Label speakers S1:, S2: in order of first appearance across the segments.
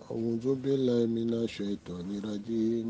S1: أعوذ بالله من الشيطان الرجيم.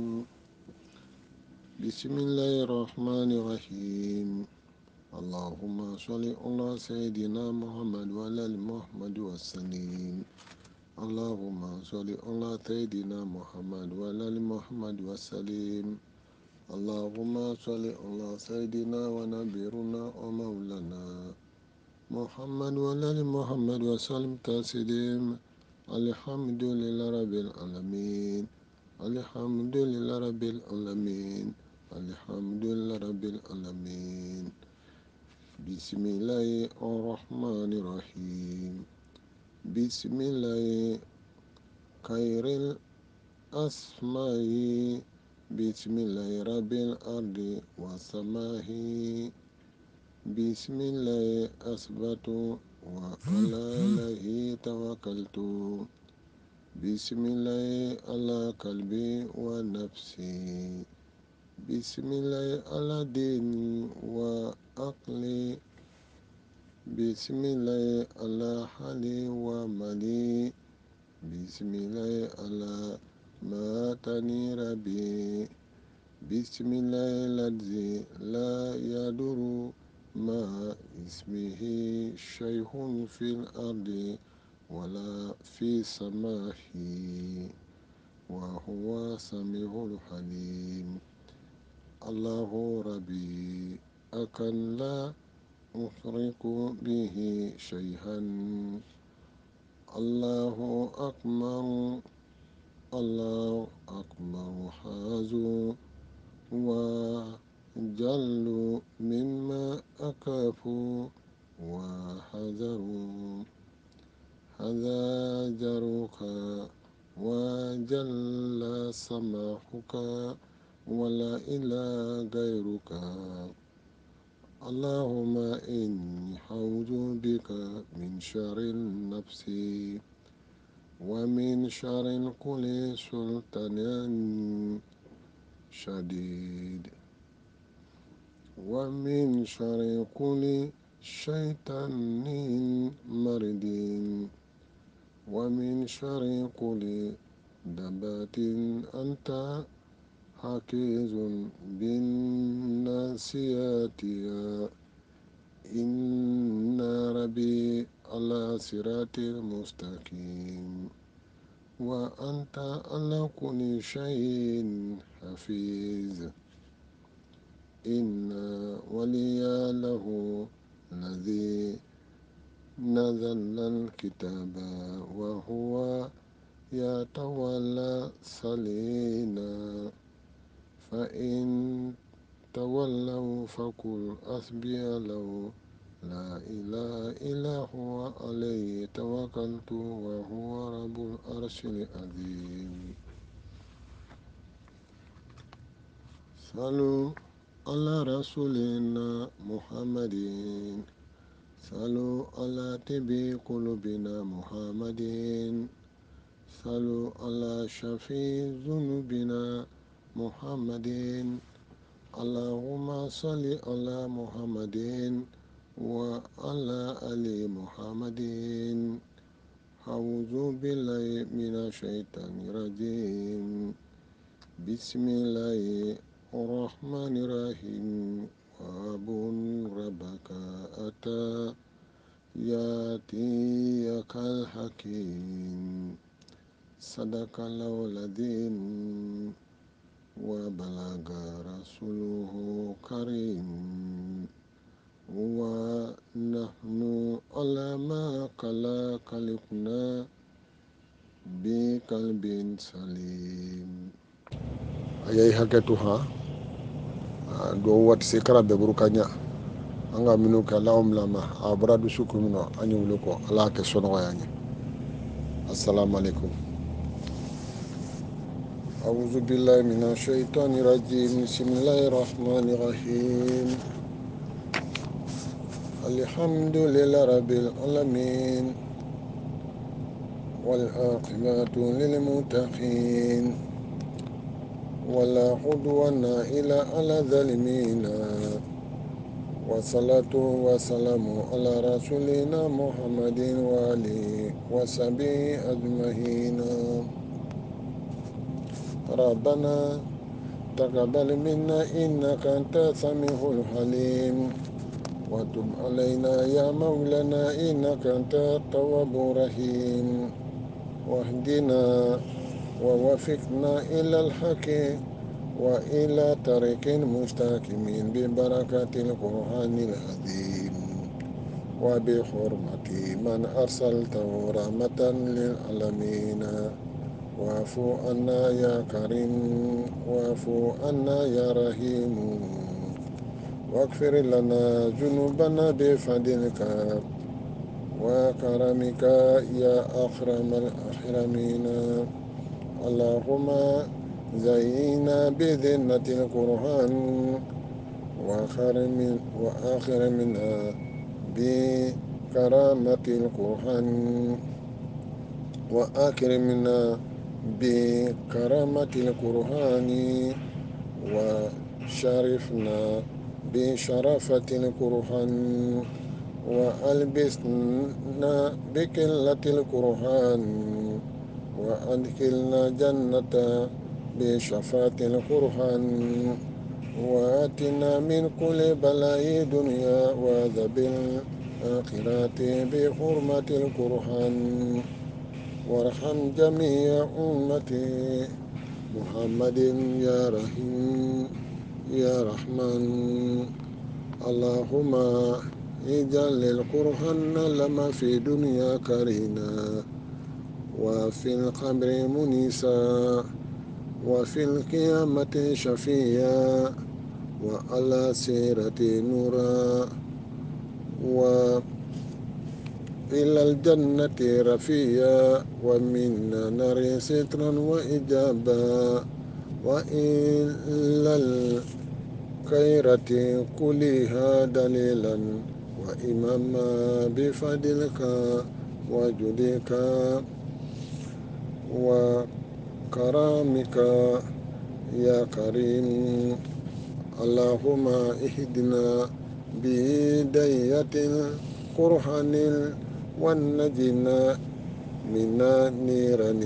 S1: بسم الله الرحمن الرحيم. اللهم صل على سيدنا محمد وعلى آل محمد وسلم. اللهم صل على سيدنا محمد وعلى آل محمد وسلم. اللهم صل على سيدنا ونبينا ومولانا محمد وعلى آل محمد وسلم تسليما. الحمد لله رب العالمين. الحمد لله رب العالمين. الحمد لله رب العالمين. بسم الله الرحمن الرحيم. بسم الله خير الأسماء. بسم الله رب الأرض والسماء. بسم الله أثبت وعلى الله توكلت. بسم الله على قلبي ونفسي. بسم الله على ديني وعقلي. بسم الله على حالي ومالي. بسم الله على ما تني ربي. بسم الله الذي لا يضر مع اسمه شيء في الأرض ولا في السماء وهو سميع الحليم. الله ربي أكن لا أشرك به شيئا. الله أكبر. الله أكبر حازو وجل مما أكاف وحذر. هذا جرك وجل سماحك ولا إله غيرك. اللهم إني أعوذ بك من شر النفس ومن شر كل سلطان شديد ومن شر كل شيطان مريد ومن شر كل دابة أنت حكيز بالناسياتها. إن ربي على صراط المستقيم وأنت على كل شيء حفيظ. إن ولي له الذي نزل الكتاب وهو يتولى سلينا. فإن تولوا فقل حسبي الله لا إله إلا هو عليه توكلت وهو رب العرش العظيم. صلوا على رسولنا محمد. صلوا على طب قلوبنا محمد. صلوا على شفيع ذنوبنا محمد. اللهم صل على محمد وعلى آل محمد. أعوذ بالله من الشيطان الرجيم. بسم الله الرحمن الرحيم. وعبد ربك أتى يأتيك الحكيم. صدق الله العظيم وبلغ رسوله كريم. ونحن على ما خلقنا بقلب سليم. ayai haketu ha do wat sekara be burukanya anga minu ka lawm lama abradu shukrumno anyu luko ala ke sono yanyi. Assalamu alaikum. أعوذ بالله من الشيطان الرجيم. بسم الله الرحمن الرحيم. الحمد لله رب العالمين والعاقبة للمتقين ولا عدوان إلا على الظالمين. والصلاة والسلام على رسولنا محمد وآله وصحبه أجمعين. ربنا تقبل منا إنك أنت السميع العليم وتب علينا يا مولانا إنك أنت التواب الرحيم واهدنا ووفقنا إلى الحق وإلى طريق مستقيم ببركة القرآن العظيم وبحرمة من أرسلته رحمة للعالمين واعف عنا يا كريم واعف عنا يا رحيم واغفر لنا ذنوبنا بفضلك وكرمك يا أكرم الأكرمين اللهم زينا بزينة القرآن وآخر منها بكرامة القرآن وأكرمنا بكرامة القرآن وشرفنا بشرفة القرآن وألبسنا بكلة القرآن وأدخلنا جنة بشفاعة القرآن وآتنا من كل بلاء دنيا وعذاب الآخرة بحرمة القرآن وارحم جميع أمتي محمد يا رحيم يا رحمن اللهم اجعل القرآن لما في دنيا كرينا وفي القبر منيسا وفي القيامة شفيا وعلى سيرة نورا وإلى الجنة رفيا ومن نار سترا وإجابا وإلى الخيرة كلها دليلا وإماما بفضلك وجودك وكرامك يا كريم اللهم اهدنا بهداية القرآن ونجنا من النيران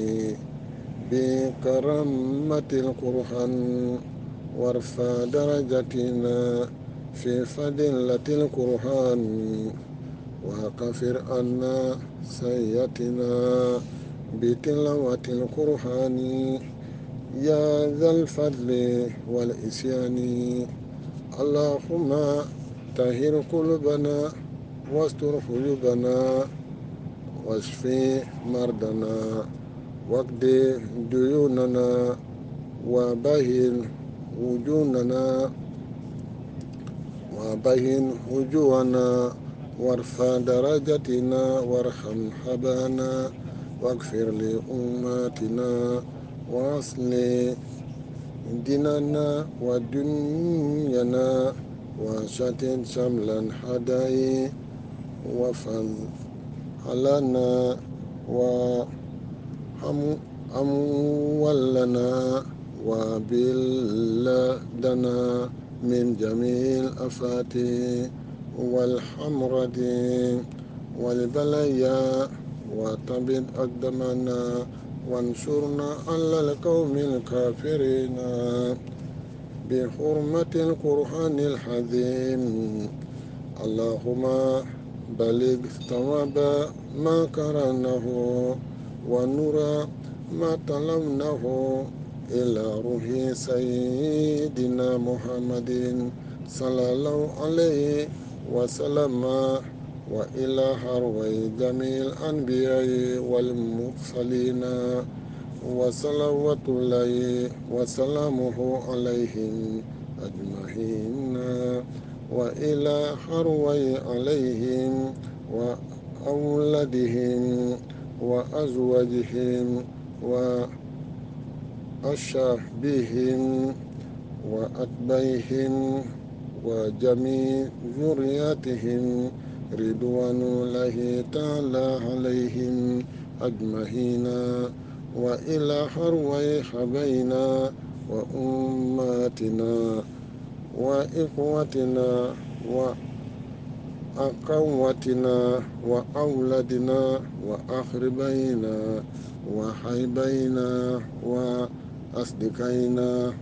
S1: بكرامة القرآن وارفع درجتنا في فضيلة القرآن وكفر عنا سيئاتنا بتلاوة القرآن يا ذا الفضل والإسيان اللهم طهر قلوبنا واستر عيوبنا واشفي مرضنا واقض ديوننا وبين وجوهنا وارفع درجتنا وارحم حبانا واغفر لأمتنا واصلح ديننا ودنيانا وشتت شملا حداي وفض علنا وأموالنا وبلدنا من جميع الآفات والحمرد والبلايا وثبت أقدامنا وانصرنا على القوم الكافرين بحرمة القرآن العظيم اللهم بلغ ثواب ما قرأناه ونور ما تلوناه إلى روح سيدنا محمد صلى الله عليه وسلم وإلى أرواح جميع الأنبياء والمرسلين وصلوات الله وسلامه عليهم أجمعين وإلى أرواح عليهم وأولادهم وأزواجهم وأشباههم وأتباعهم وجميع ذرياتهم رضوان الله تعالى عليهم أجمعين وإلى أرواح أبينا وأماتنا وإخوتنا وأخواتنا وأولادنا وأقربائنا وحبايبنا أصدقائنا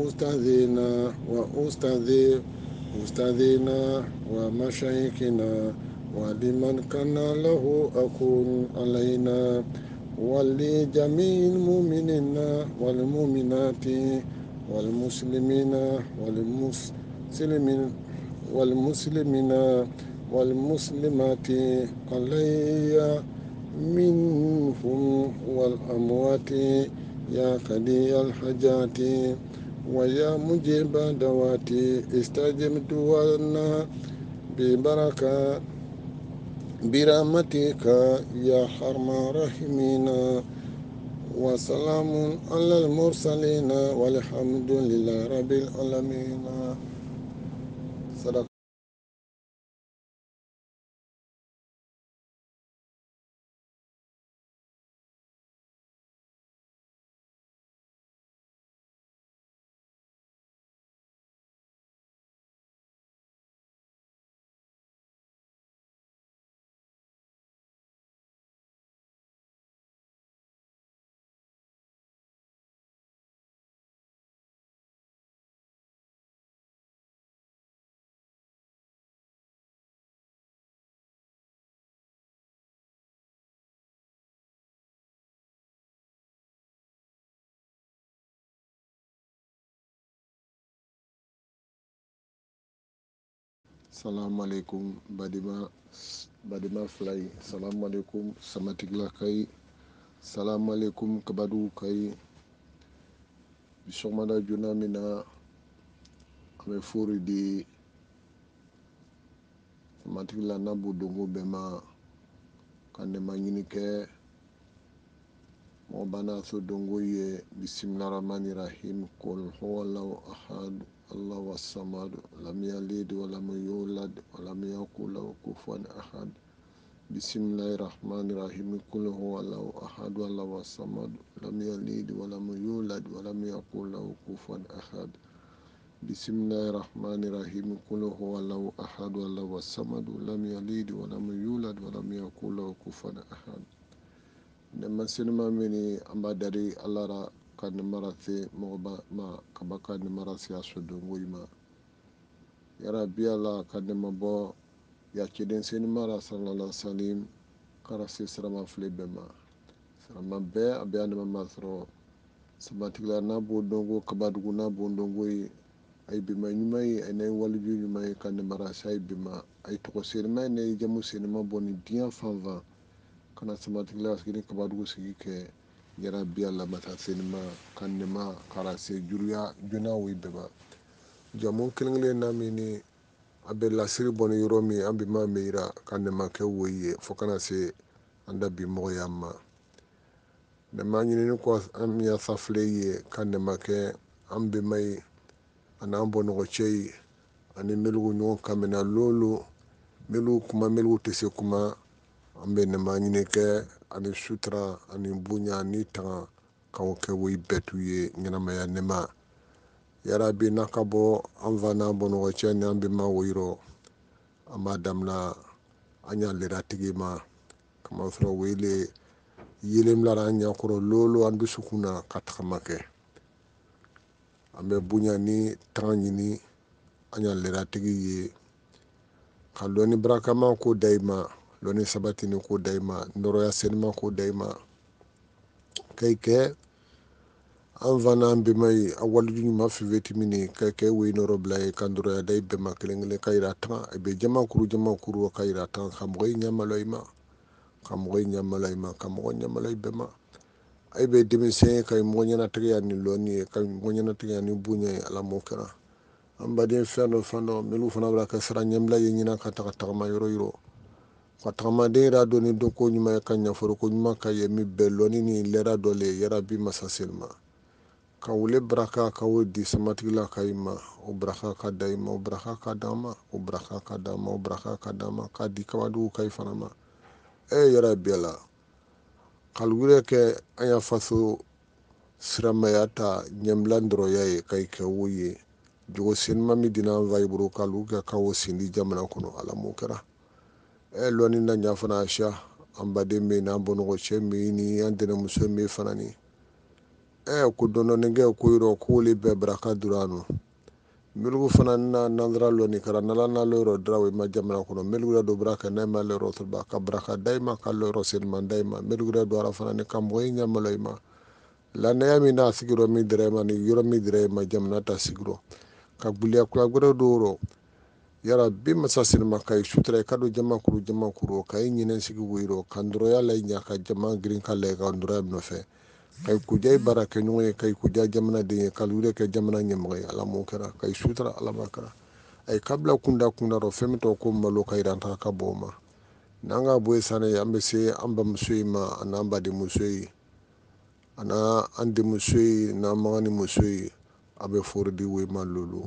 S1: وأستاذنا ومشايخنا ولمن كان له أكون علينا ولجميع المؤمنين والمؤمنات والمسلمين والمسلمين والمسلمات علي منهم والأموات يا قضي الحاجات ويا مجيب دعواتي استجب دعوانا برحمتك يا أرحم الراحمين وسلام على المرسلين والحمد لله رب العالمين. صدق. Salamu alaikum badima filai, salamu alaikum samatigila kai, salamu alaikum kabadu kai. Bisogmada juna mina ame furi di samatigila nabu dongo bema kande manyini ke mobana so dongo ye bismillahirrahmanirrahim kul huwallahu ahad Allahu as-samad lam yalid wa lam yulad wa lam yakul lahu kufuwan ahad. Bismillahirrahmanirrahim kul huwallahu ahad Allahu as-samad lam yalid wa lam yulad wa lam yakul lahu kufuwan ahad. Bismillahirrahmanirrahim kul huwallahu ahad Allahu as-samad lam yalid wa lam yulad wa lam yakul lahu kufuwan ahad. Nema sinima mini amba dari alara kan marase moba ma kabaka ni marase asodongo ima yara biala kan mabo ya kiden sinima ra sallallahu salim karase sirama fle bema sirama be abya ni masro samatigla na bodongo kabadugu na bodongo yi ay bima nyumai ay nay walju nyumai kan marase ay bima ay to sinima ne jamu sinima boni dia fanva kana samatigila sigini kabadugu sigi ke yara biala mata sinima kanima karase juruya juna wi beba jamun kilingle na mini abe lasiri boni yoromi ambi ma meira kanima ke woye fokana se anda bi mo yamma ne manyini ko am ya safle ye kanima ke ambi mai anambo no chei ani melu no kamena lolo melu kuma melu tese kuma ambe ne manyini ke ani sutra ani bunya ni tanga kawo ke woy betu ye nyama ya nema yara bi nakabo amvana bono cheni ambe ma woyro ama damna anya lera tigima kama fro wele yelem lara anya koro lolo andu sukuna katkamake ambe bunya ni tanga nyini anya lera tigi ye kaloni brakama ko daima loni sabatini ko daima ndoro ya senma ko daima kayke anvana bimai awal ma fi vitamini kayke we noro blay kandoro ya day bema kelengele kayra tan be jama kuru kayra tan khamgoy nyamaloyma khamgoy bema ay be demise kay mo nyana tiya ni loni kay mo nyana tiya ni bunya ala mokara amba de fano melu fana bra ka sara nyamla yenyina kata ma yoro fatama de ra do ni do ko nyuma kanya foro ko nyuma kay mi beloni ni lera dole yara bi masaselma ka wule braka ka wodi samatigila kayma o braka ka daima o braka ka dama ka di kawadu kay fanama yara biala kalgure ke aya faso siramayata nyamlandro yaye kay ke wuye jogo sinma mi dina vaibro kaluga kawo sindi jamana kono ala mokera loni na nyafana sha ambade me na bono che me ni andena muso me fanani ku dono nege kuiro kuli be braka durano milgu fana na nandra loni kara nala na loro drawe ma jamana kono milgu do braka na ma loro to ba ka braka daima ka loro sen man daima milgu do ara fana ne kam boy nyamalo ma la na yami na sigiro mi dire ma ni yoro mi dire ma jamana ta sigiro ka bulia kula goro doro yara bi masa sinima kai sutra kado jama kuru kai nyinen sigi wiro kandro ya la nya ka jama green ka le ka ndro no fe kai kujai bara ke nyuye kai kuja jamana de kalure ke jamana nyemre ala mo kera kai sutra ala makara ay kabla kunda ro femto ko malo kai ranta ka boma nanga boy sane ambe se amba musui ma anamba de musui ana andi musui na mangani musui abe fordi we malulu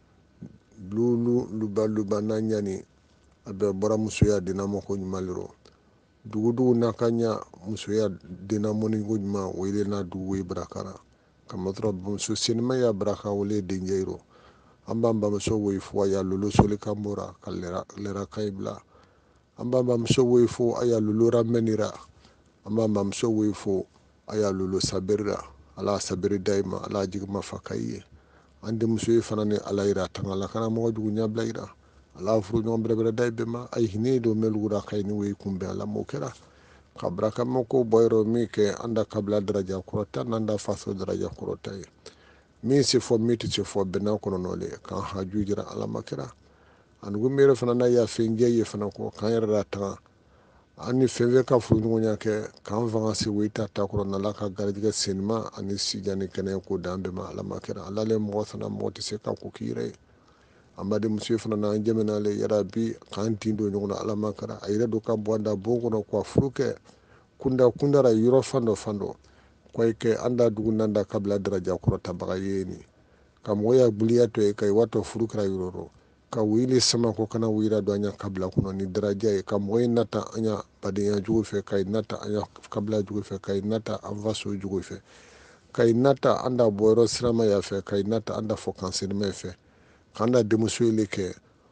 S1: luba na nyani abe bora musoya dinamo ko nyumaliro dugu na kanya musoya dinamo ni ko nyuma wele na du we brakara kamatro muso sinima ya braka wele dinjeiro amba muso we fo ya lulu soli kambora kalera lera kaibla amba muso we fo aya lulu ramenira amba muso we fo aya lulu sabira ala sabiri daima ala jigma fakaye ande muso fana ni alaira tangala kana mo dugu nyabla ira ala furu nyom bere dai bema ay hine do melura kayni we kumbe ala mo kera kabra kam ko boyro mi ke anda kabla daraja kurota nanda faso daraja kurota mi se fo miti se fo bena kono nole kan ha jujira ala makera an gumere fana na ya finge ye fana ko kan yara ta ani feve ka furu nyonya ke kan vanga si wita ta ko na la ka gardiga sinma ani sijani kene ko dambe ma ala makera ala le mo sana mo ti se ka ko kire amade musu fana na jamana le yara bi kan tindo nyona ala makera ayre do ka bonda bongo no ko furuke kunda ra yuro fando koy ke anda dugu nanda kabla daraja ko tabaga yeni kam woya buliya to e kay wato furukra yuroro ka wili sama ko kana wira do anya kabla kuno ni daraja e kam woy nata anya badiya jugu fe kay nata anya kabla jugu fe kay nata avaso jugu fe kay nata anda boro sirama ya fe kay nata anda fo kansinme fe kanda demusuele ke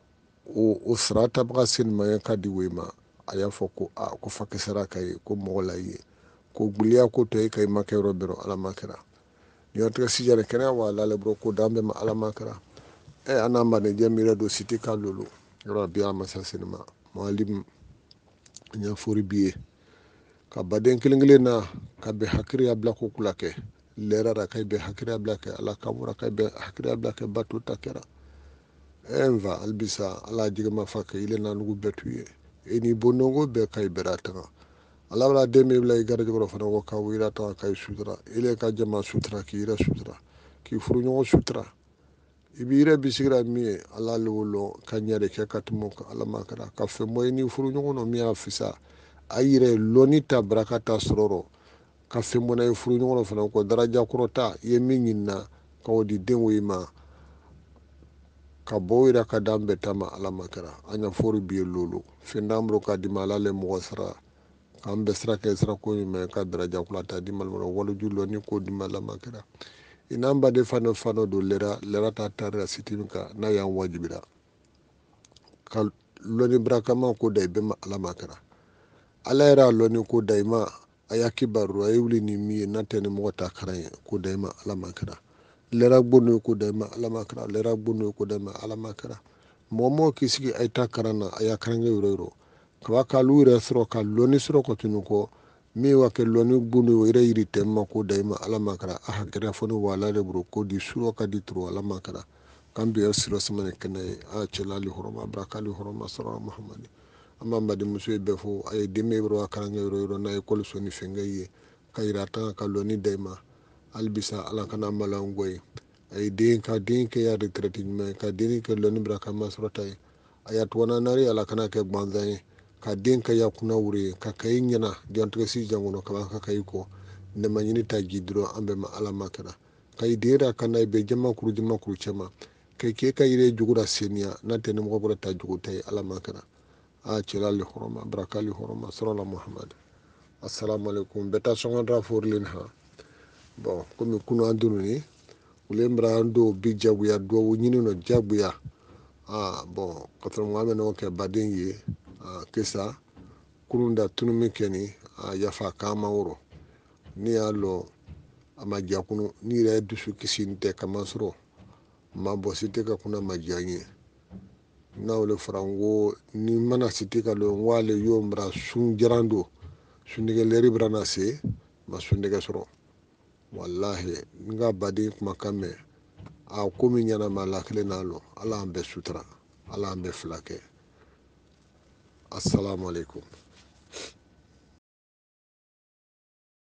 S1: o srata baga sinma ya kadi wema aya fo ko ko fakisara kay ko mogolayi ko buliya ko to e kay makero biro ala makera yoto sijare kene wa lale bro ko dambe ma ala makara anamba ne jamira do siti kalulu ro biya masa sinima malim nya fori biye ka baden kilingile na ka be hakiri abla ko kulake lerara kay be hakiri abla ke ala kabura kay be hakiri abla ke batu takera enva albisa ala jigama fakka ile na nugu betuye eni bonongo be kay berata ala wala demi blay garaji ko fana ko ka wira ta kay sutra ile ka jama sutra ki ira sutra ki furu nyogo sutra ibire bisigira mi ala lolo kanyare ke katmo ala makara ka fe moy ni furu nyogo no mi afisa ayire lonita brakata sororo ka fe mo na furu nyogo fana ko daraja kurota ye minna ka wodi denwo ma ka boyira ka dambe tama ala makara anya foru biye lolo fe ndamro ka dimala le mo sara kambe sira ke sira ko me ka daraja kulata dimal mo wala jullo ni ko dimala makara inamba de fano do lera ta tarra sitimka na yan wajibira kal loni brakama ko dai be ala makara ala era loni ko dai ma ayaki baru ayuli ni mi na tene mo ta karan ko dai ma ala makara lera bonu ko dai ma ala makara lera bonu ko dai ma ala makara momo kisigi ay ta karana ayakarange yoro kwa ka lure sro ka loni sro ko tunuko mi wa ke loni bunu ire yiri temma ko dayma ala makara aha kera fonu wala de bro ko di suro ka di tro ala makara kambe siro samane kene a chelali horoma brakali horoma sura muhammad amma mbadi musu be fo ay deme bro akarange yoro na e kol soni fengaye kayra ta ka loni dayma albisa ala kana malangoy ay din ke ya retraite me ka din ke loni brakama sro tay ayat wana nari ala kana ke gbanzai ka den ka ya kuna wuri ka kai nyana jonto si jangono ka kai ko ne manyini ta gidro ambe ma ala makara kai dira kana be jama kuru chema kai ke kai re jugura senia na tene mo ko ta jugutai ala makara a chilali horoma brakali horoma sallallahu muhammad assalamu alaikum beta songa forlin ha bon comme kuno andunu ni ulembra ando bi jabuya do nyini no jabuya bon katron ngame no ke badin ye kesa kurunda tunumi keni yafa kama wuro ni ya lo ama jakunu ni yɛrɛ dusu kisi tɛ kamasɔrɔ ma bɔ site ka kuna ma janye na wale farango ni mana site ka lo wale yo mbra sun jarando sundige leri brana se ma sundige sɔrɔ wallahi nga badi kuma kame a komi ɲana ma lakile nalo ala an bɛ sutura ala an bɛ filakɛ assalamu alaikum